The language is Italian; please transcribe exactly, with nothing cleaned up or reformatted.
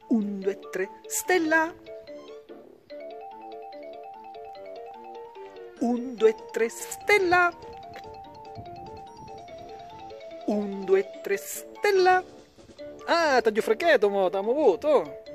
Un, due, tre, stella. Un, due, tre, stella. Un, due, tre, stella. Ah, taglio frecchetto, mo, t'amo avuto.